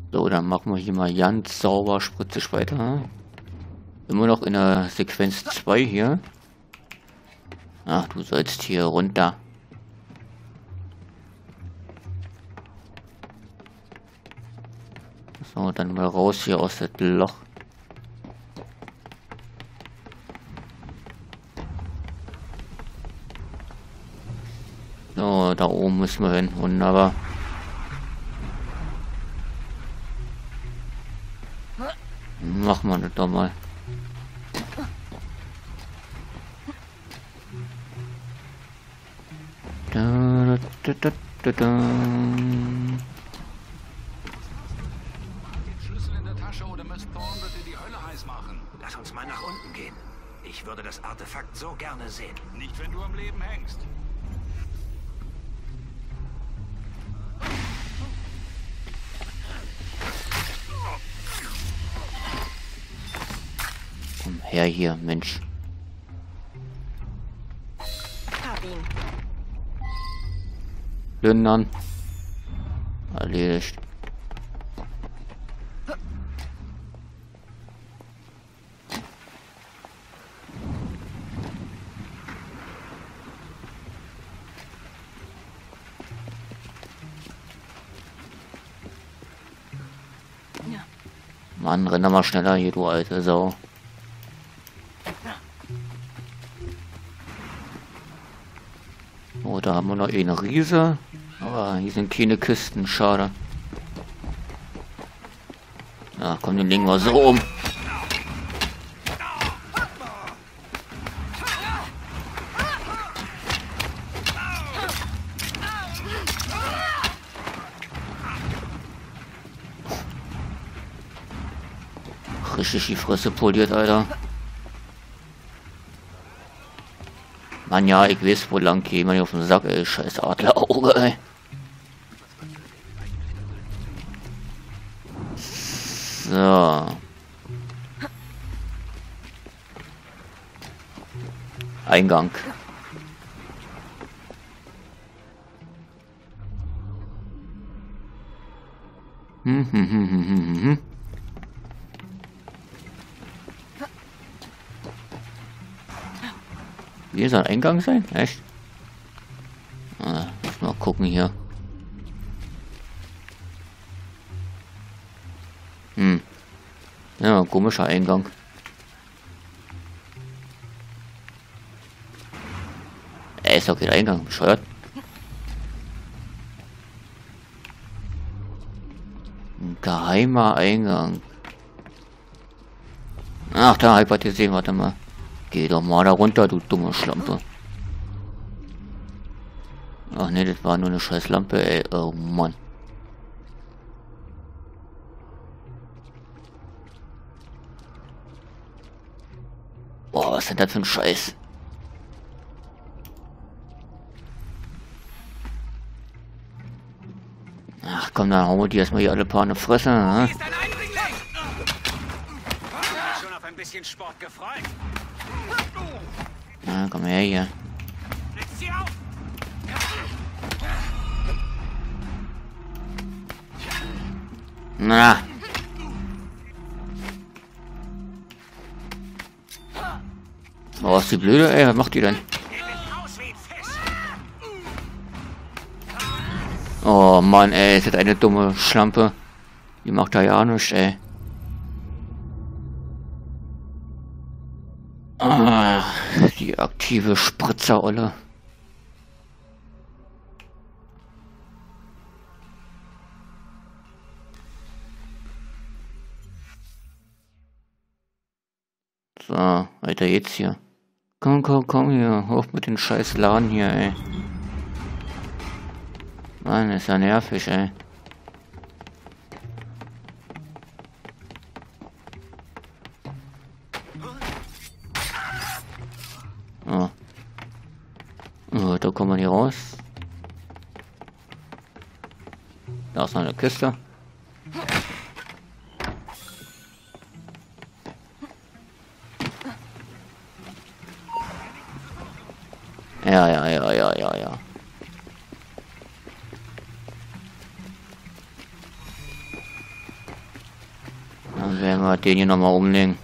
So, dann machen wir hier mal ganz sauber spritzig weiter. Immer noch in der Sequenz 2 hier. Ach, du sollst hier runter. So, dann mal raus hier aus dem Loch. So, da oben müssen wir hin. Wunderbar. Machen wir das doch mal. Da, da, da, da, da. Den Schlüssel in der Tasche oder Miss Thorne wird dir die Hölle heiß machen. Lass uns mal nach unten gehen. Ich würde das Artefakt so gerne sehen. Nicht, wenn du am Leben hängst. Komm her hier, Mensch. Hab ihn. Plündern. Erledigt. Ja. Mann, renn doch mal schneller hier, du alte Sau. Oh, da haben wir noch eine Riese. Aber hier sind keine Kisten, schade. Ja, komm, den legen wir so um. Richtig die Fresse poliert, Alter. Mann, ja, ich weiß, wo lang gehen wir auf den Sack, ey. Scheiß Adlerauge, ey. So. Eingang. Hier soll ein Eingang sein? Echt? Muss mal gucken hier. Ja, komischer Eingang. Ist doch kein Eingang, bescheuert. Ein geheimer Eingang. Ach, da hab ich was gesehen, warte mal. Geh doch mal da runter, du dumme Schlampe. Ach ne, das war nur eine scheiß Lampe, ey. Oh Mann. Boah, was ist denn das für ein Scheiß? Ach komm, dann hauen wir die erstmal hier alle paar in die Fresse, ne? Ist ein Eindringling! Ich bin schon auf ein bisschen Sport gefreut. Na, komm her hier. Setz sie auf! Na. Oh, ist die blöde, ey, was macht die denn? Ihr bin raus wie ein Fisch! Oh Mann, ey, ist das eine dumme Schlampe. Die macht da ja nichts, ey. Ah, die aktive Spritzerolle. So, weiter geht's hier. Komm, komm, komm hier. Hoch mit den scheiß Laden hier, ey. Mann, ist ja nervig, ey. Oh. Oh, da kommen wir nicht raus. Da ist noch eine Kiste. Ja. Dann werden wir den hier nochmal umlegen.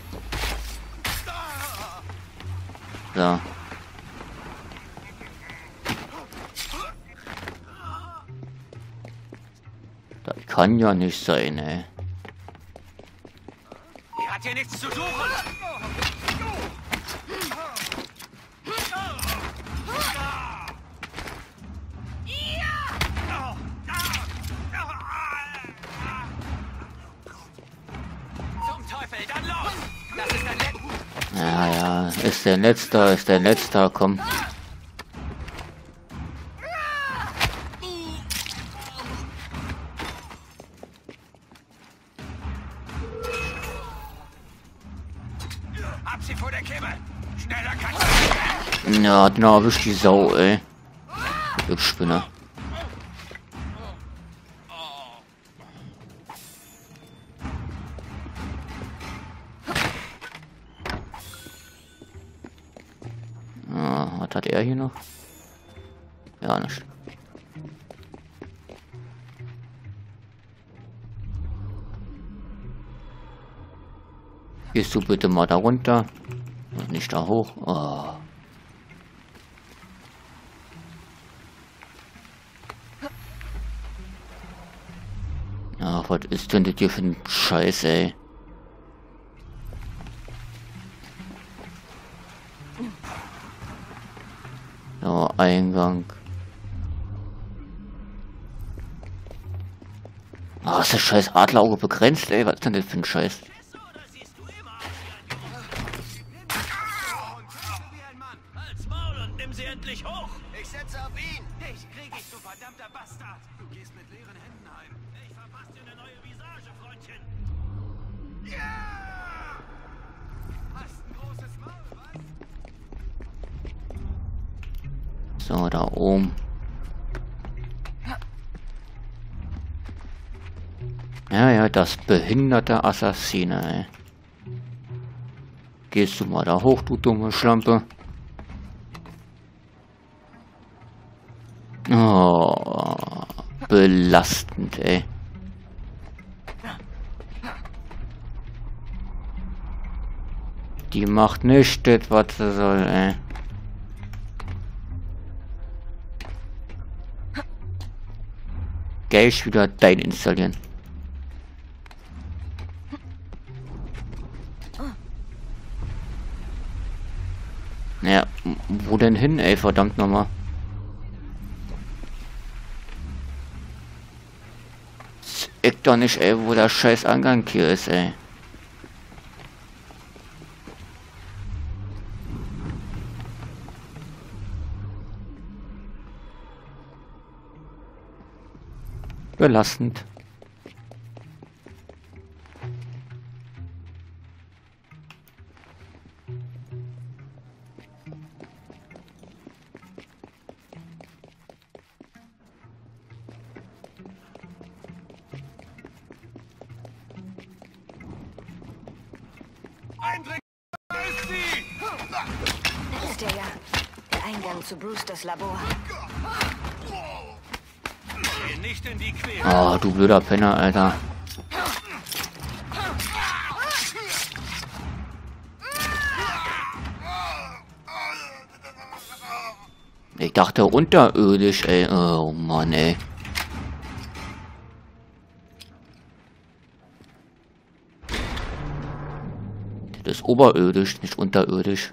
So. Das kann ja nicht sein, ey. Ihr habt hier nichts zu suchen. Zum Teufel, dann los! Das ist ein Letzter. Ja, ja, ist der letzte, komm. Hab sie vor der Kimme. Schneller kannst du. Ja, genau, erwischt die Sau, ey. Du Spinner. Ah, was hat er hier noch? Ja, nicht. Gehst du bitte mal da runter und nicht da hoch. Oh. Ja, was ist denn das hier für ein Scheiß, ey? Ja, Eingang. Ah, ist das scheiß Adlerauge begrenzt, ey? Was ist denn das für ein Scheiß? Halt's Maul und nimm sie endlich hoch! Ich setze auf ihn! Ich krieg dich, du verdammter Bastard! Du gehst mit leeren Händen heim. Ich verpasse dir eine neue Visage, Freundchen! Ja! Hast ein großes Maul, was? So, da oben. Ja, ja, das behinderte Assassine, ey. Gehst du mal da hoch, du dumme Schlampe. Oh, belastend, ey. Die macht nicht das, was sie soll, ey. Gleich wieder dein installieren. Ja, wo denn hin, ey, verdammt nochmal. Ich doch nicht, ey, wo der scheiß Angang hier ist, ey. Belastend. Eindringen! Da ist sie! Da ist er ja. Der Eingang zu Brewsters Labor. Geh nicht in die Quere! Oh, du blöder Penner, Alter. Ich dachte unterirdisch, ey. Oh Mann, ey. Das ist oberirdisch, nicht unterirdisch.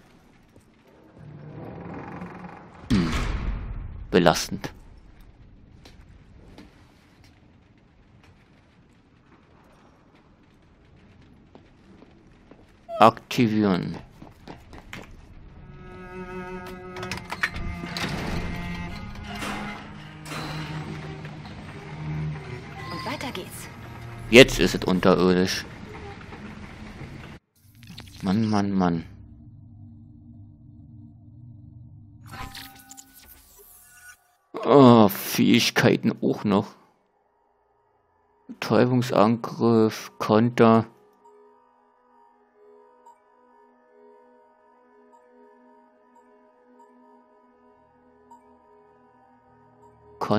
Belastend. Aktivieren. Und weiter geht's. Jetzt ist es unterirdisch. Mann, Mann, Mann. Oh, Fähigkeiten auch noch. Betäubungsangriff, Konter.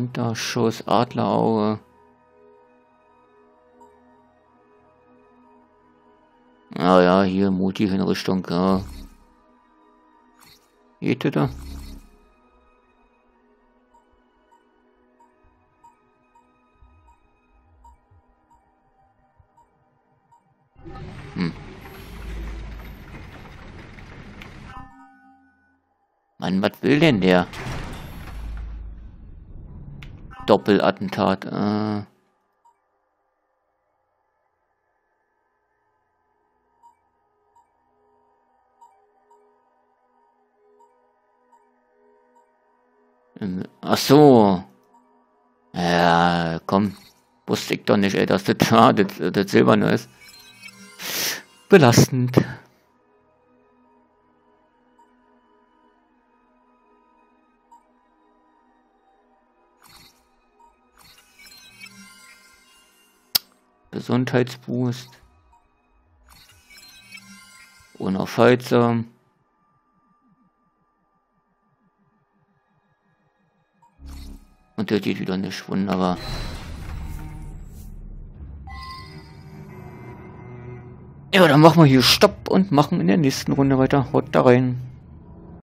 Konterschuss, Adlerauge. Ah ja, hier Multi-Hinrichtung, ja. Geht da? Mann, was will denn der? Doppelattentat, Ach so. Ja, komm. Wusste ich doch nicht, ey, dass das Silberne ist. Belastend. Gesundheitsboost. Unaufhaltsam. Und der geht wieder nicht. Wunderbar. Ja, dann machen wir hier Stopp und machen in der nächsten Runde weiter. Haut da rein.